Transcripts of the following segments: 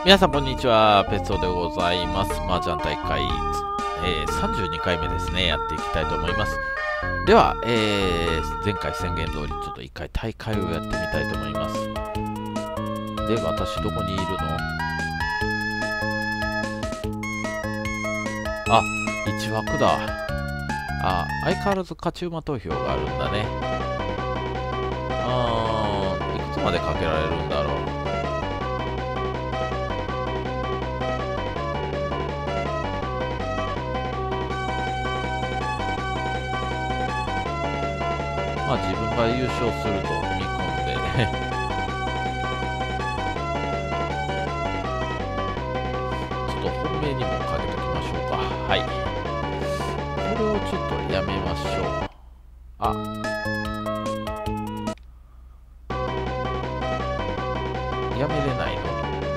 皆さんこんにちは、ペソでございます。麻雀大会、32回目ですね、やっていきたいと思います。では、前回宣言通りちょっと1回大会をやってみたいと思います。で、私どこにいるの？あ、1枠だ。あ、相変わらず勝ち馬投票があるんだね。いくつまでかけられるんだろう。まあ自分が優勝すると見込んでちょっと本命にもかけておきましょうか。はい。これをちょっとやめましょう。あ、やめれないの？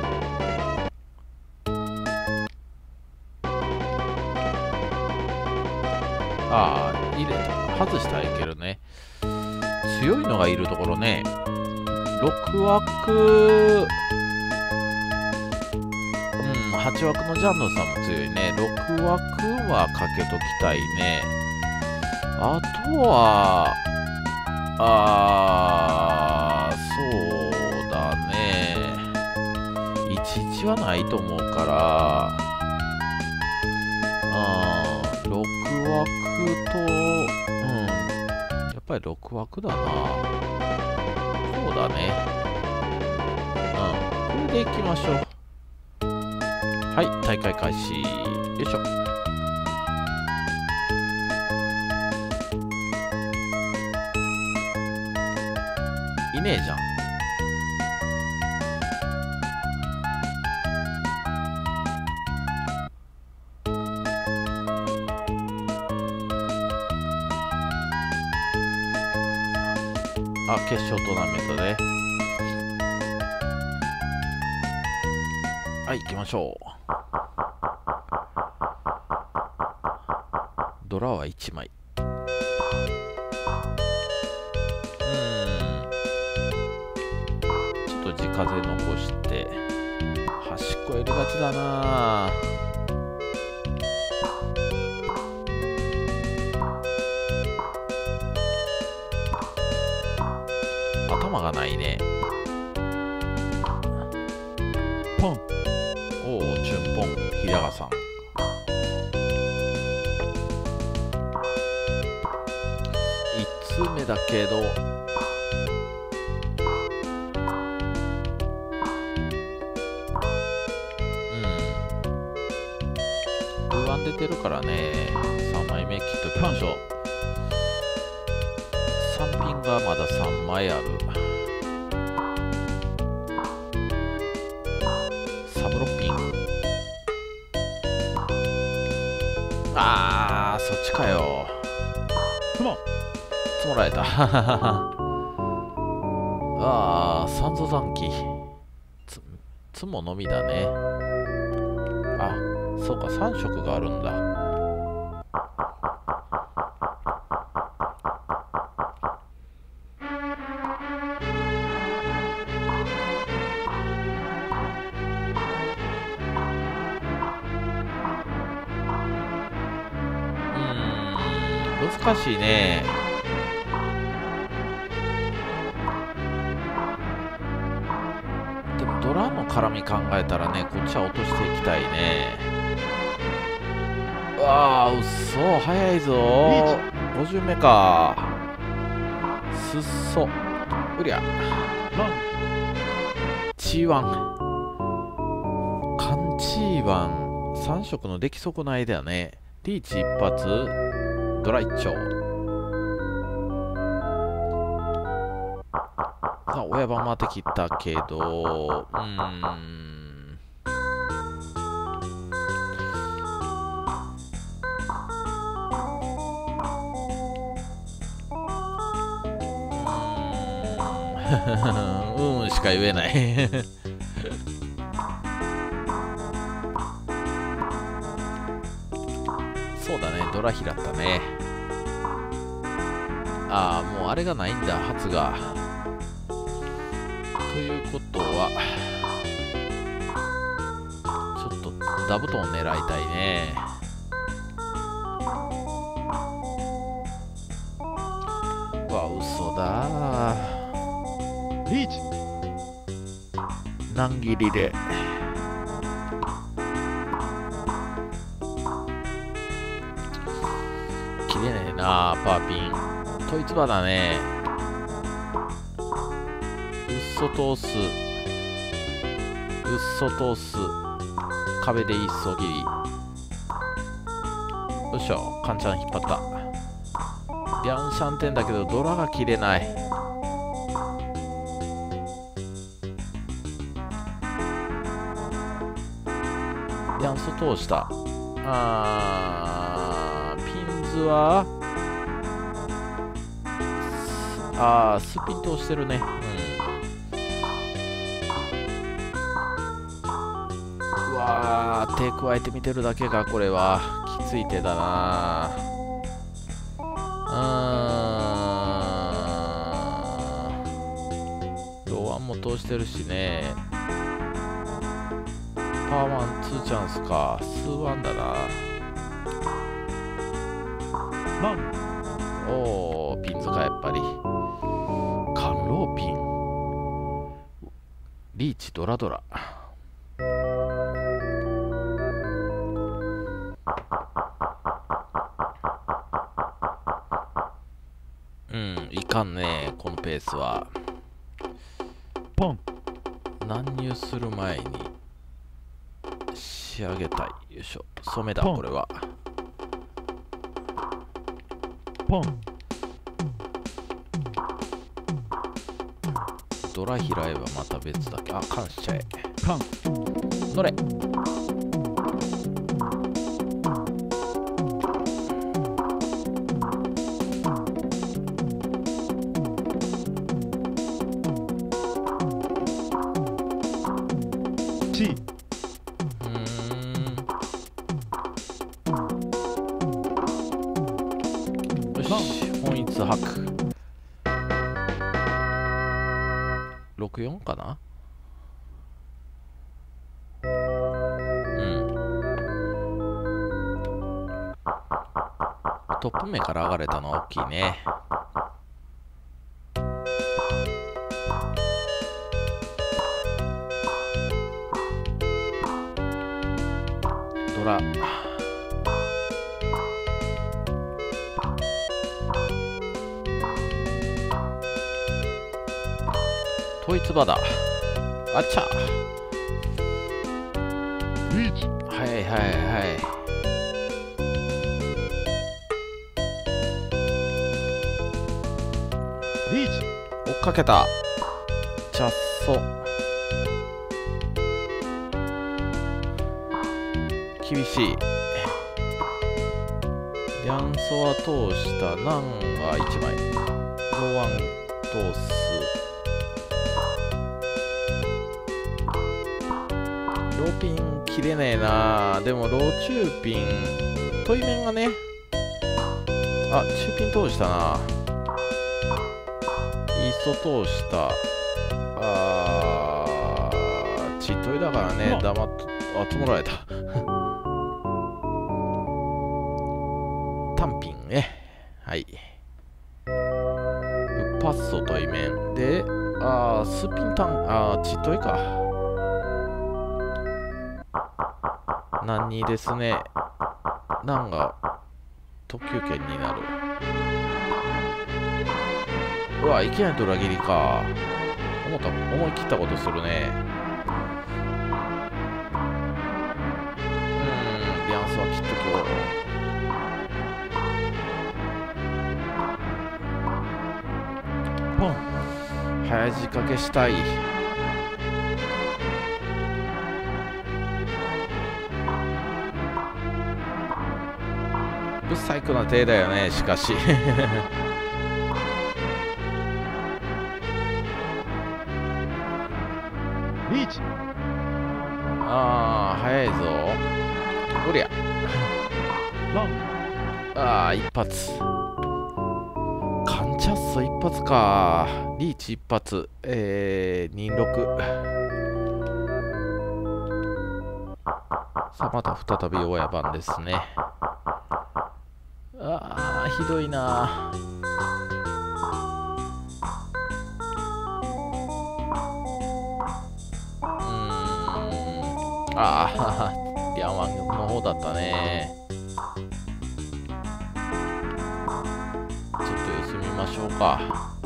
ああ、入れた。外したらいけるね。強いのがいるところね。6枠、8枠のジャンヌさんも強いね。6枠はかけときたいね。あとは、そうだね。11はないと思うから、6枠と、やっぱり6枠だな。そうだね。これでいきましょう。はい、大会開始。よいしょ。いねえじゃん。あ、決勝トーナメントで。はい、行きましょう。ドラは1枚。ちょっと地風残して、端っこやりがちだな。頭がないね。ポン。おお、チュンポン、平賀さん。1通目だけど、不安出てるからね。3枚目切っときましょう。3品がまだ3枚ある。サブロッピン。そっちかよ。積もられた。三座残機。つものみだね。あ、そうか、3色があるんだ。難しいね。でもドラの絡み考えたらね、こっちは落としていきたいね。うわー、うっそ、早いぞー。5巡目か。すっそ。うりゃ。チーワン。カンチーワン。3色の出来損ないだよね。リーチ一発。ドライチョウ。さあ、親番回ってきたけど、しか言えない。そうだね、ドラヒだったね。もうあれがないんだ、発が。ということは、 座布団を狙いたいね。うわ、嘘だー。 リーチ。 難切りで。切れねえなー、パーピン。トイツバだね。うっそ通す。うっそ通す。壁でいっそ切り。よいしょ、カンちゃん引っ張った。リャンシャンテンだけどドラが切れない。リャンソ通した。ピンズはスピン通してるね。うわー、手加えて見てるだけか。これはきつい手だな。ローワンも通してるしね。パーワン2チャンスか。数ワンだな。おー、ピンズかやっぱり。カンローピン。リーチドラドラ。いかんね、このペースは。 ポン。 乱入する前に仕上げたい。よいしょ、染めだ、これは。 ポン。 ドラ拾えばまた別だけ。カンしちゃえ。 カン。 乗れ。よし、本一吐く。64かな。トップ目から上がれたのは大きいね。ドラトイツバだ。あっちゃ。 リーチ。 はいはいはい。 リーチ。 追っかけた。チャッソ。厳しい。リャンソは通した。ナンは1枚。ローワン通す。ローピン切れねえな。でもロー中ピントイメンがね。中ピン通したな。イースト通した。チトイだからね。黙っと集められた。単品ね。はい。ウッパッソトイメンでスピンタンチトイか。何にですね。何が特急券になる。うわ、いきなりドラ切りか。思い切ったことするね。リャンスは切っときょう。ポン。早仕掛けしたい。ブサイクな手だよね、しかし。 リーチ。 早いぞ。おりゃ。一発。カンチャッソ一発か。リーチ一発。26。さあ、 また再び親番ですね。あー、ひどいな。ああ、リャンワンの方だったね。ちょっと休みましょうか。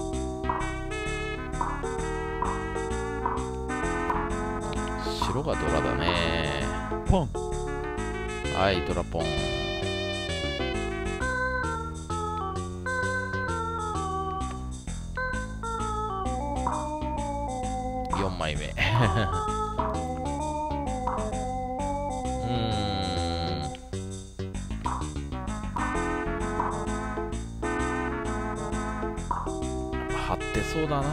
白がドラだね。 ポン。 はい、ドラポン。4枚目。張ってそうだな。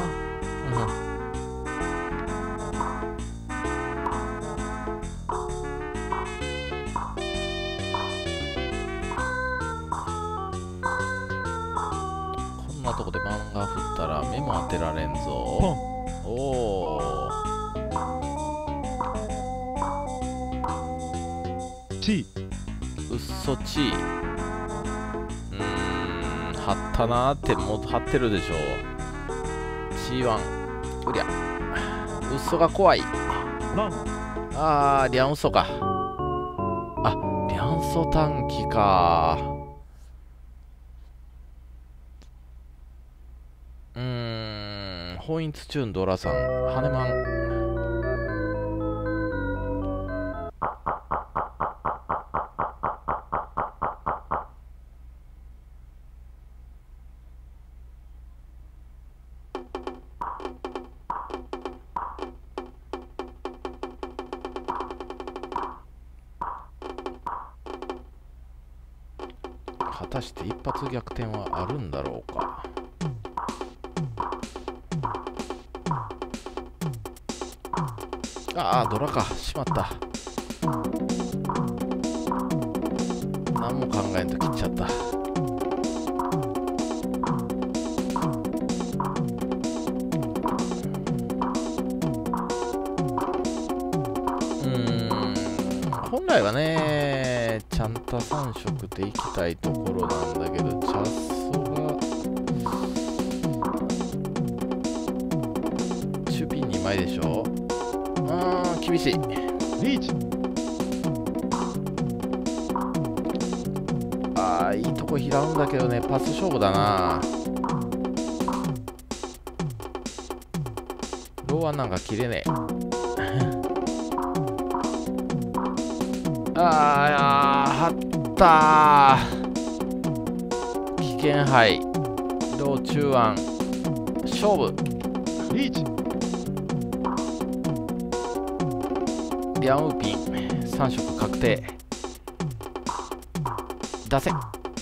こんなとこで漫画振ったら目も当てられんぞ。おお。 チうっそち。張ったなーって、もう張ってるでしょ。C1。うりゃ。うっそが怖い。 ラン。 あー、リャンウソか。あ、リャンソ短期か。ホインツチューンドラさん、ハネマン。果たして一発逆転はあるんだろうか。ああ、ドラか。しまった。何も考えんと切っちゃった。本来はね、ちゃんと3色でいきたいところなんだけど、チャッソが守備2枚でしょ。厳しい。 リーチ。 ああ、いいとこ拾うんだけどね、パス勝負だな。ローアンなんか切れねえ。ああ、張ったー。危険杯。ロー中腕。勝負。 リーチ。 リャンウーピン。3色確定。出せ。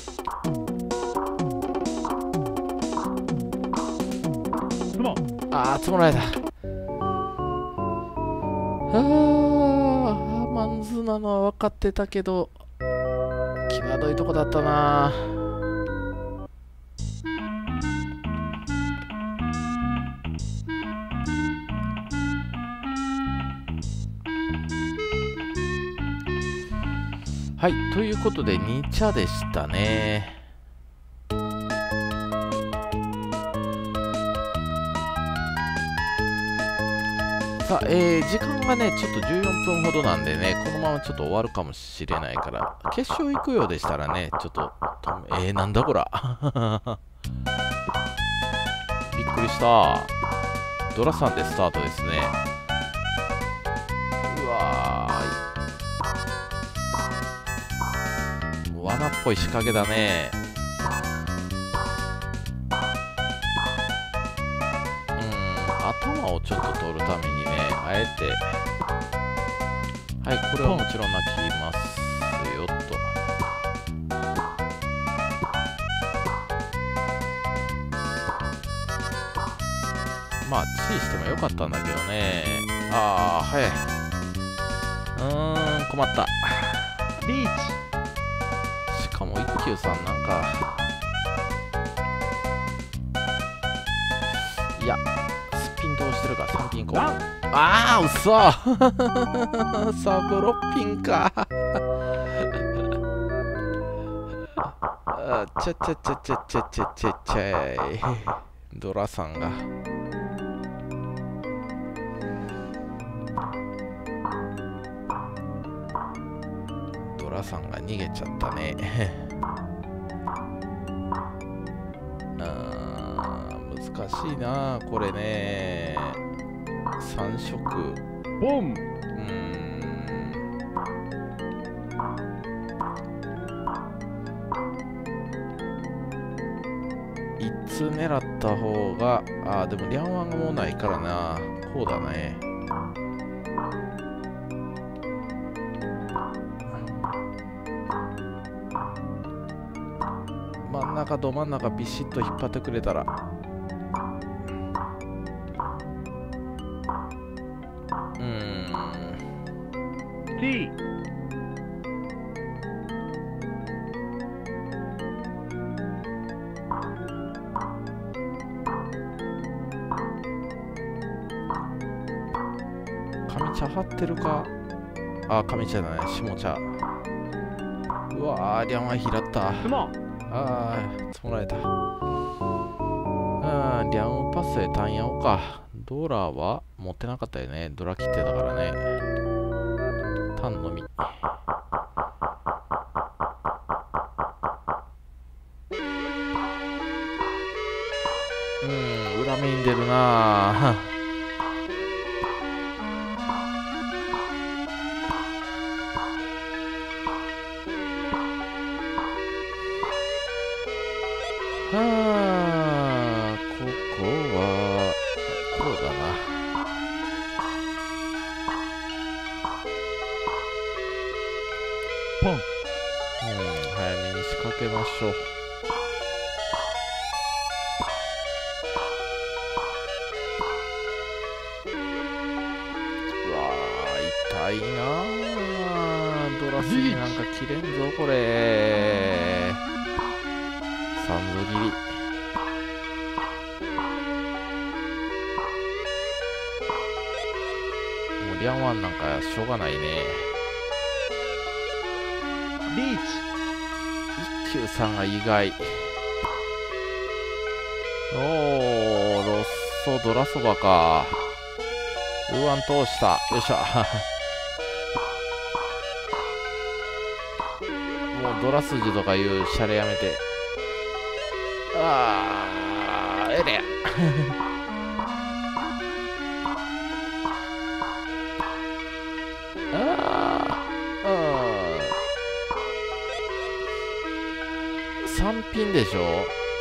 ああ、積もられた。マンズなのは分かってたけど、際どいとこだったな。はい、ということで2茶でしたね。さあ、時間がね、ちょっと14分ほどなんでね、このままちょっと終わるかもしれないから、決勝行くようでしたらね、ちょっと、なんだこら。びっくりした。ドラさんでスタートですね。うわー。もう罠っぽい仕掛けだね。頭をちょっと取るためにね、あえて、はい、これはもちろん泣きますよと。まあ、チーしてもよかったんだけどね。ああ、早い。困った。 リーチ。しかも一休さんなんか、いや、スピン通してるから3ピン行こう。 ああ、うそサブロッピンかあちゃちゃちゃちゃちゃちゃちゃちゃいドラさんが逃げちゃったね難しいなこれね。3色ボン。 1つ狙った方がでもリャンワンがもうないからな。こうだね。真ん中ど真ん中ビシッと引っ張ってくれたら。 T。 上茶張ってるか。上茶じゃない、下茶。うわリャンワン拾った。 スモ積もられた。リャンパスで単やおうか。ドラは持ってなかったよね。ドラ切ってたからね。タンのみ。裏目に出るなここはこうだな。 ポン。 早めに仕掛けましょう。うわ痛いなドラスになんか切れんぞこれ。三度切り。もうリャンワンなんかしょうがないね。 リーチ。 一休さんが意外。ロッソドラそばか。ウーワン通した。よいしょもうドラ筋とかいうシャレやめて。えれや3品でしょ。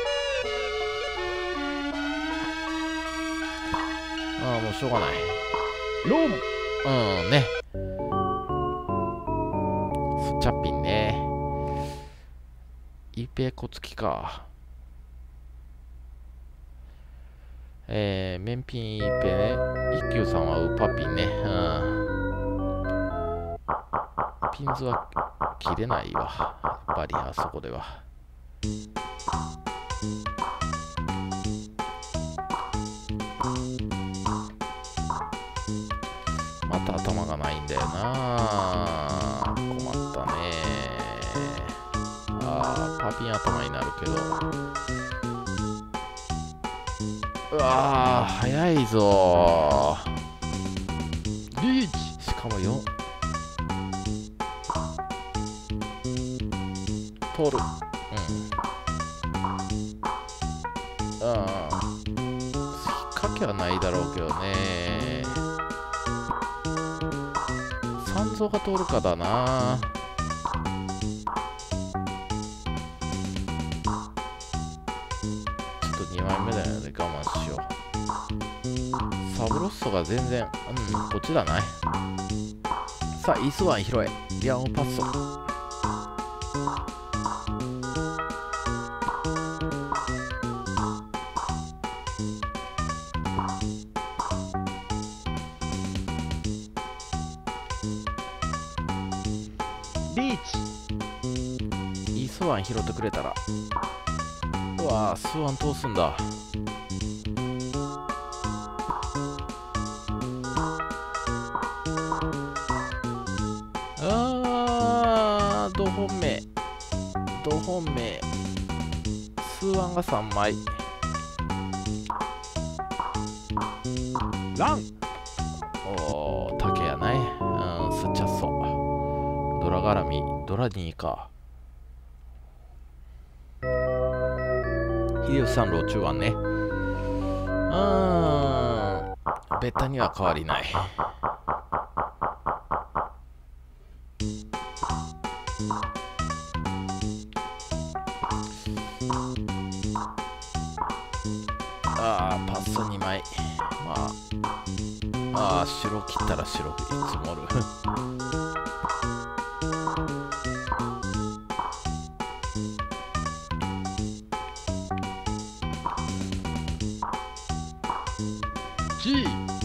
もうしょうがない。 ロン。 ね。スチャッピンね。イペコ付きか。メンピンイペね。一休さんはウパピンね。ピンズは切れないわ。やっぱりあそこでは。また頭がないんだよな。困ったね。パピン頭になるけど。うわ早いぞリーチ。 しかも4取る。引っ掛けはないだろうけどね。三蔵が通るかだな。2枚目だよね。我慢しよう。サブロッソが全然こっちだない。さあイースワン拾え。リアンをパッソ。 リーチ。 イースワン拾ってくれたら。うわスワン通すんだ。 本命数案が3枚。 ラン。 おー、竹やない。スチャッソ。ドラ絡み。ドラ2か。秀吉さん、路中案ね。ベタには変わりない。パス2枚。白切ったら白く積もる。 G。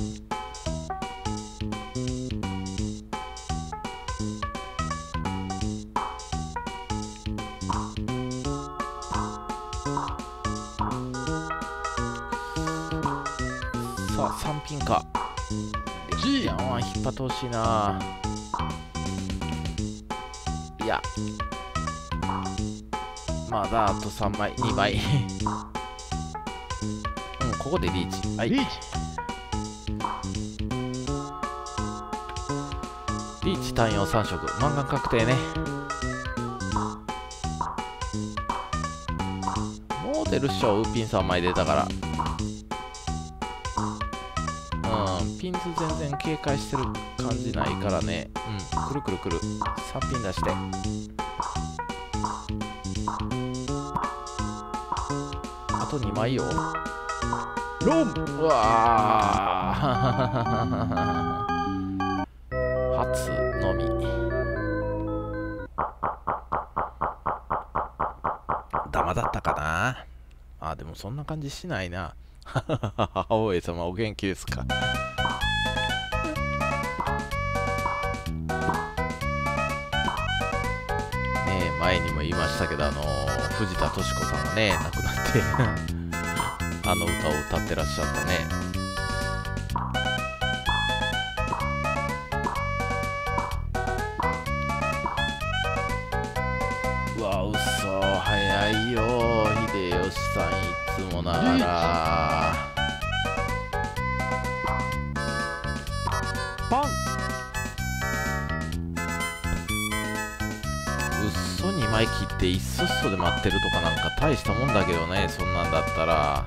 さあ3品か。 G。 引っ張ってほしいな。いやまだあと3枚2枚ここでリーチ。はい、 リーチ。 リーチ単用3色満貫確定ね。もう出るっしょ。ウーピン3枚出たから。ピンズ全然警戒してる感じないからね。くるくるくる。3ピン出して。あと2枚よ。 ロン。 うわー初のみ。ダマだったかな。でもそんな感じしないな。母上様お元気ですか。前にも言いましたけど、藤田敏子さんがね亡くなってあの歌を歌ってらっしゃったね。うわうそ早いよ秀吉さん、いつもながら。 パン。 うっそ2枚切っていっそっそで待ってるとかなんか大したもんだけどね、そんなんだったら。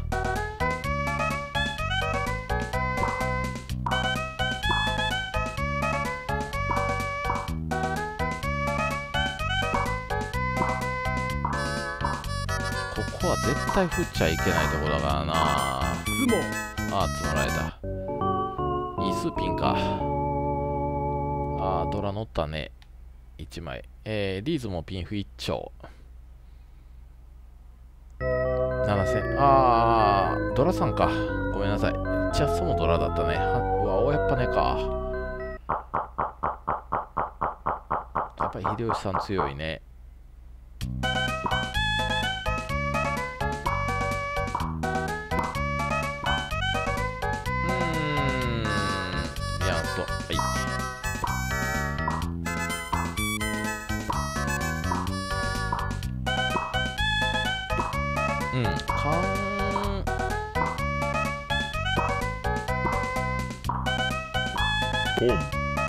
ここは絶対振っちゃいけないとこだからな。 ズモ。 積もられた。いい数ピンか。ドラ乗ったね。1枚。リーズもピンフ一丁。7000。ドラさんか。ごめんなさい。チャッソもドラだったね。うわ、やっぱねか。やっぱり秀吉さん強いね。リアンスト。はい。 ポン。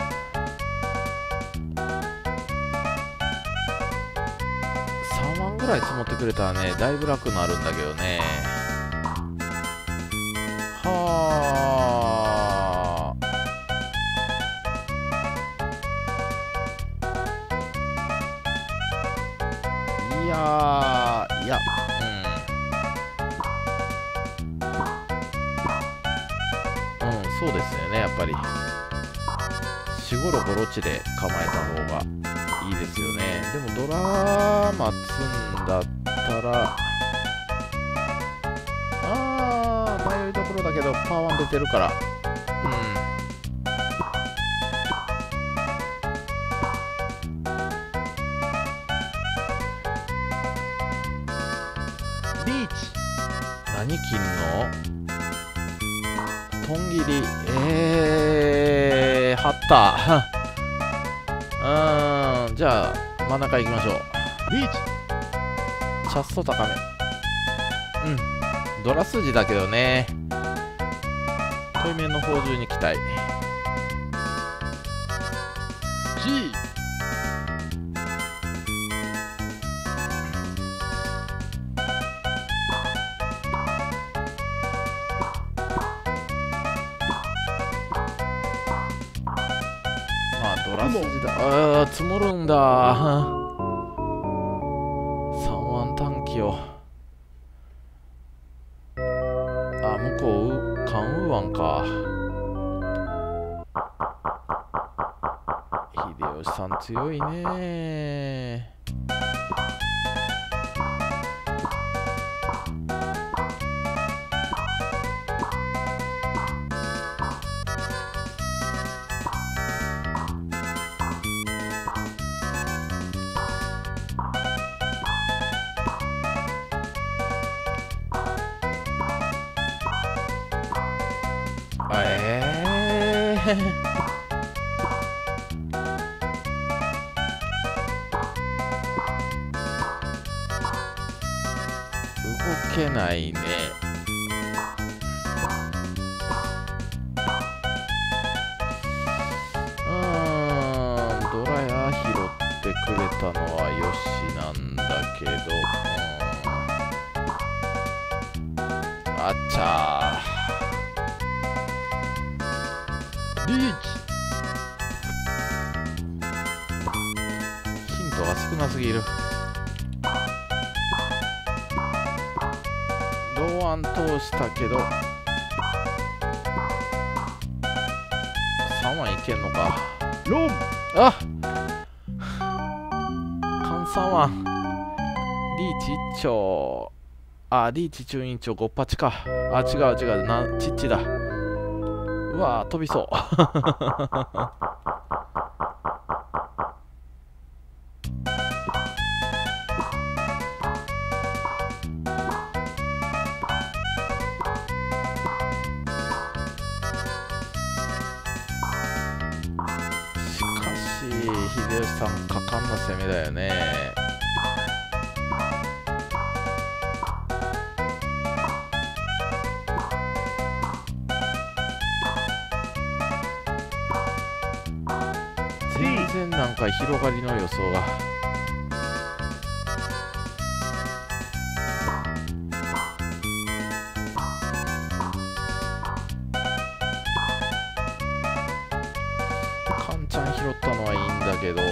3万ぐらい積もってくれたらね、だいぶ楽になるんだけどね。はあ。いや、そうですよね、やっぱり。4、5、6、ロチで構えた方がいいですよね。でもドラ待つんだったら、迷いどころだけど、パワー出てるから。 リーチ。 何切んの？トン切り。張った。じゃあ、 真ん中行きましょう。 リーチ。 チャスト高め。ドラ筋だけどね。対面の宝珠に期待。 G。 まあドラ筋だ。ああ積もるんだ。三腕短期を。あ、向こう関羽湾か。秀吉さん強いね。動けないね。ドラヤ拾ってくれたのはよしなんだけど、あっちゃリーチ。 ヒントが少なすぎる。ローアン通したけど3はいけんのか。 ロン。 あ関3はリーチ一丁。あ、リーチ中院長5パチか。あ、違う違う、チッチだ。うわ飛びそうしかし秀吉さん果敢な攻めだよね。全然なんか広がりの予想が。カンちゃん拾ったのはいいんだけど、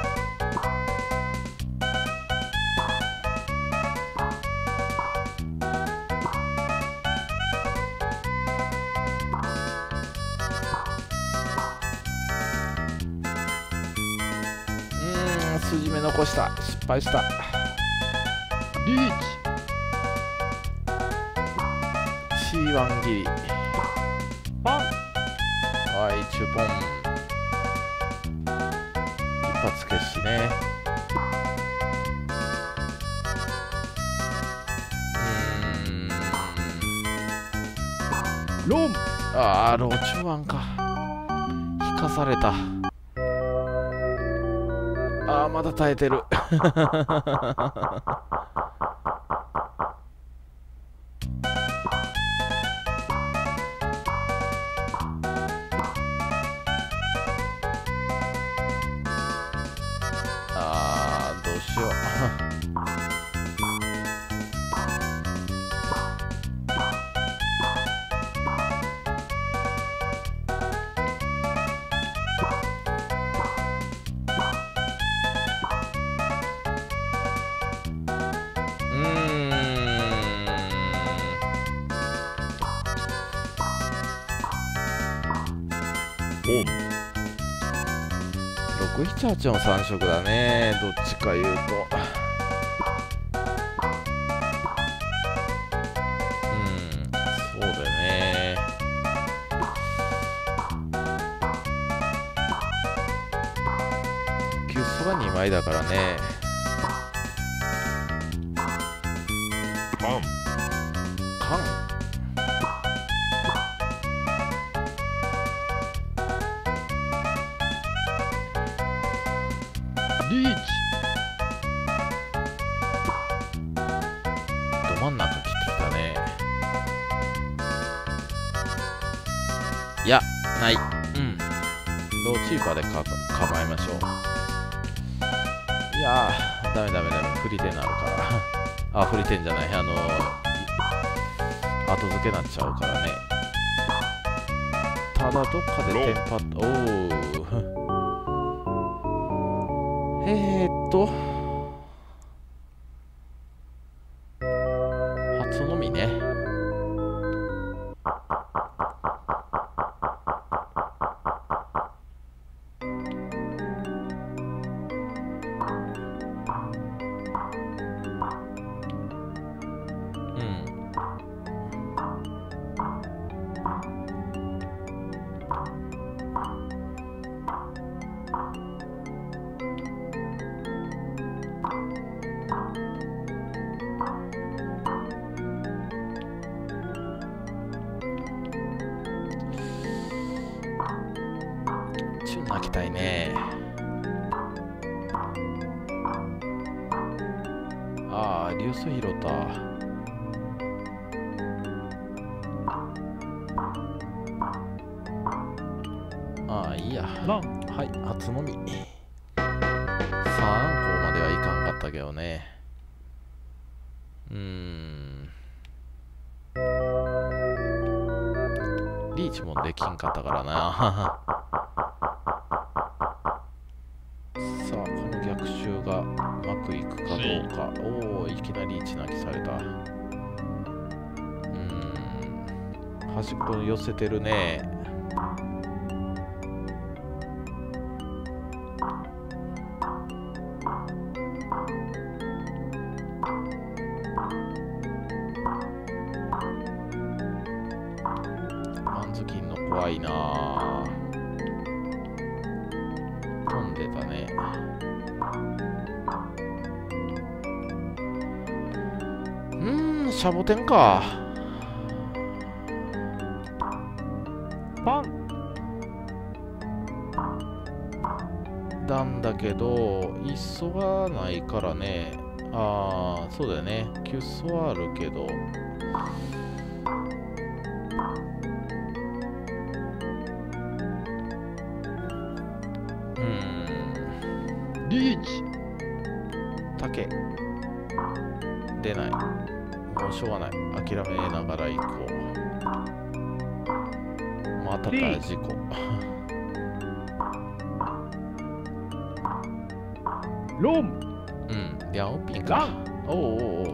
筋目残した。失敗した。 リーチ。 C1 切り。 パン。 はい、チュポン。一発消しね。 ロン。 ああ、ローチュワンか。引かされた。あーまだ耐えてるあーどうしようポン。 678の3色だね。どっちか言うとそうだよね。急須が2枚だからね。 パン。 カンリーチ。 ない。うん。ローチーパーで構えましょう。いやー、ダメ。振り手になるから。あ、振り手じゃない。後付けになっちゃうからね。ただ、どっかでテンパッと。おー。初のみね。泣きたいね。ああ、リュース拾った。ああ、いいや。はい、初のみ。3個まではいかんかったけどね。リーチもできんかったからな。さあ、この逆襲がうまくいくかどうか。おお、いきなり1泣きされた。端っこに寄せてるね。マンズキンの怖いなあ。飛んでたね。シャボテンか。 パンなんだけど、いっそがないからね。ああ、そうだよね。キュッソはあるけど。 リーチ竹出ない。もうしょうがない。諦めながら行こう。またか事故。 ロンリャオピンか。おお。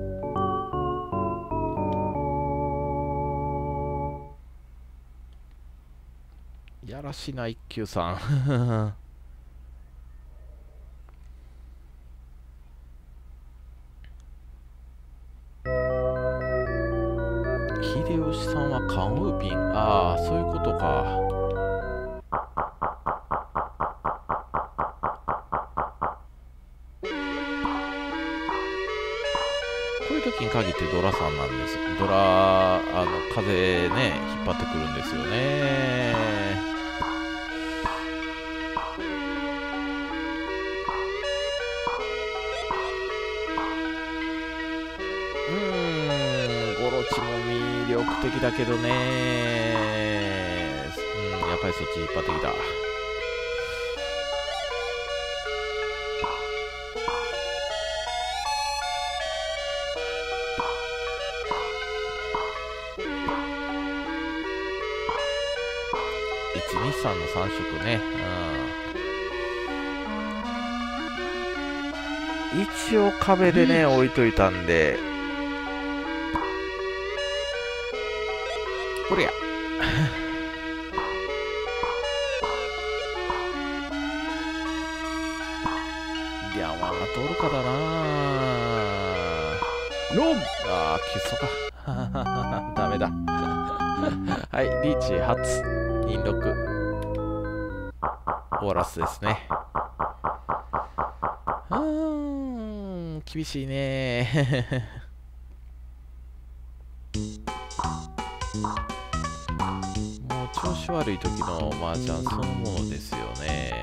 やらしな一休さん。秀吉さんはカンウーピン。ああ、そういうことか。こういう時に限ってドラさんなんです。ドラ、風ね、引っ張ってくるんですよね。ゴロチも魅力的だけどね。やっぱりそっち引っ張ってきた。123の3色ね。一応壁でね置いといたんで、これや。リャンワンが通るかだな。 ロンああ、キュッソか。ダメだ。はい、リーチ初インロックオーラスですね。厳しいね。もう調子悪い時の麻雀そのものですよね。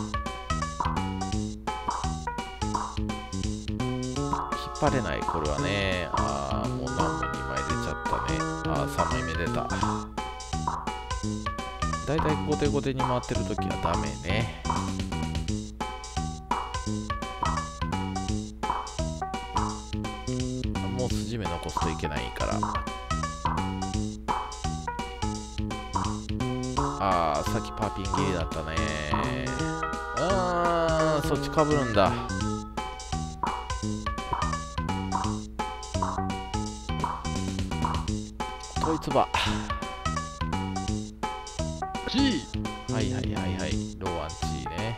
引っ張れない、これはね。ああ、もう何も2枚出ちゃったね。ああ、3枚目出た。 だいたい後手後手に回ってるときはダメね。もう筋目残すといけないから。あー、さっきパーピン切りだったね。そっちかぶるんだ。こいつば。 G。 はいはいはいはい。ローアンチーね。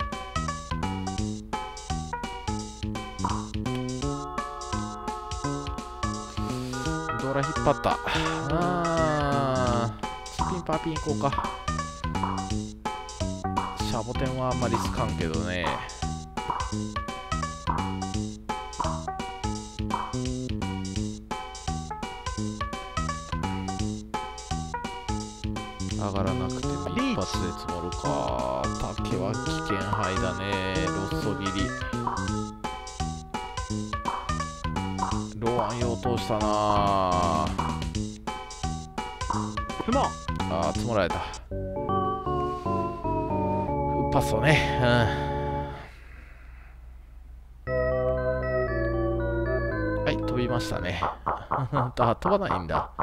ドラ引っ張った。チピンパーピン行こうか。シャボテンはあんまり好かんけどね。上がらなくても一発で積もるか。竹は危険範囲だね。ロッソ切り。ローアン用通したな。積もられた。パスをね。はい、飛びましたね。飛ばないんだ。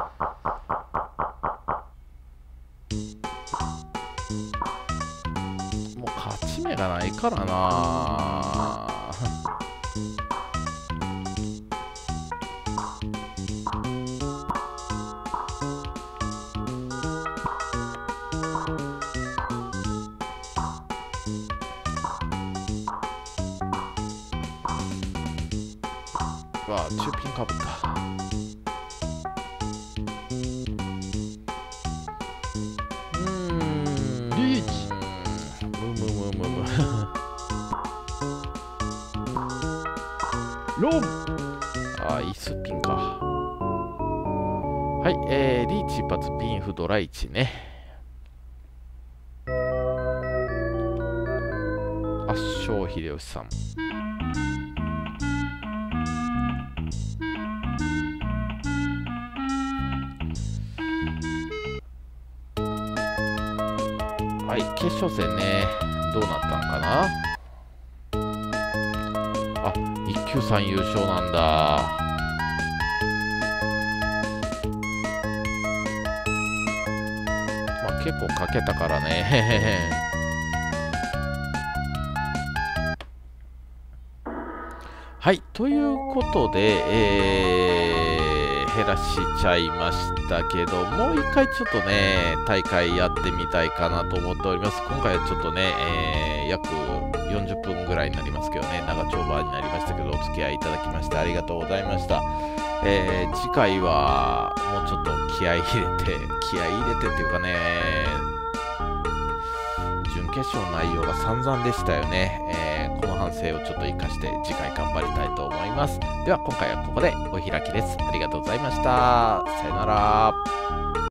もう勝ち目がないからな。中ピンかぶった。 リーチ。ロン。 イスピンか。はい、リーチ一発ピンフドラ1ね。圧勝秀吉さん。はい、決勝戦ね、どうなったんかな。あ、一級さん優勝なんだ。まあ結構かけたからね。はい、ということで、減らしちゃいましたけど、もう一回ちょっとね、大会やってみたいかなと思っております。今回はちょっとね、約40分ぐらいになりますけどね、長丁場になりましたけど、お付き合いいただきましてありがとうございました。次回はもうちょっと気合い入れてっていうかね、準決勝の内容が散々でしたよね。この反省をちょっと生かして次回頑張りたいと思います。では今回はここでお開きです。ありがとうございました。さよなら。